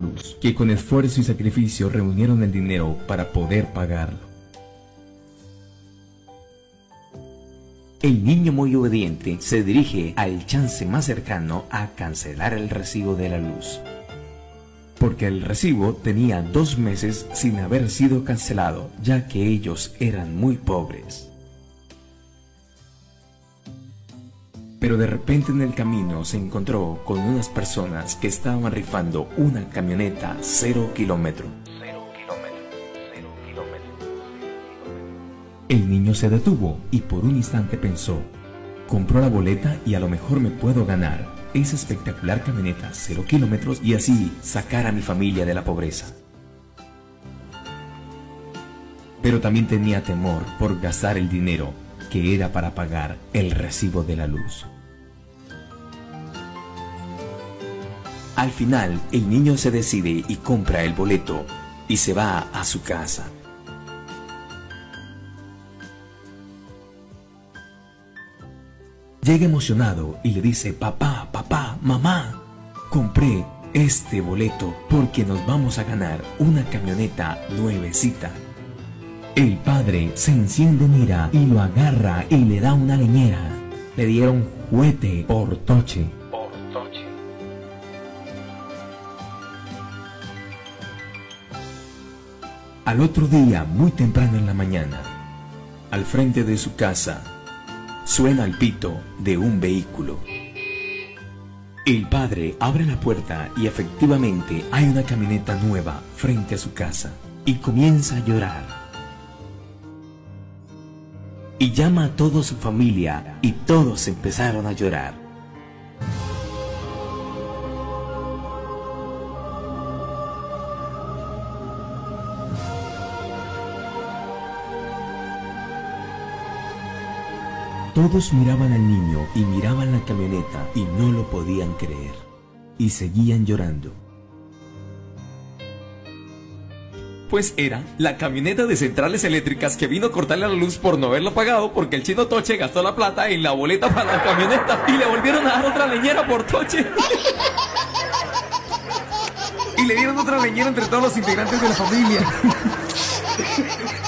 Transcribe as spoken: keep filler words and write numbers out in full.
que con esfuerzo y sacrificio reunieron el dinero para poder pagarlo. El niño muy obediente se dirige al chance más cercano a cancelar el recibo de la luz, porque el recibo tenía dos meses sin haber sido cancelado, ya que ellos eran muy pobres. Pero de repente en el camino se encontró con unas personas que estaban rifando una camioneta cero kilómetro. El niño se detuvo y por un instante pensó, compró la boleta y a lo mejor me puedo ganar esa espectacular camioneta cero kilómetros y así sacar a mi familia de la pobreza. Pero también tenía temor por gastar el dinero que era para pagar el recibo de la luz. Al final, el niño se decide y compra el boleto y se va a su casa. Llega emocionado y le dice, papá, papá, mamá, compré este boleto porque nos vamos a ganar una camioneta nuevecita. El padre se enciende en ira y lo agarra y le da una leñera. Le dieron juguete por toche. Al otro día, muy temprano en la mañana, al frente de su casa, suena el pito de un vehículo. El padre abre la puerta y efectivamente hay una camioneta nueva frente a su casa y comienza a llorar. Y llama a toda su familia y todos empezaron a llorar. Todos miraban al niño y miraban la camioneta y no lo podían creer. Y seguían llorando. Pues era la camioneta de Centrales Eléctricas que vino a cortarle la luz por no haberlo pagado porque el chino Toche gastó la plata en la boleta para la camioneta y le volvieron a dar otra leñera por Toche. Y le dieron otra leñera entre todos los integrantes de la familia.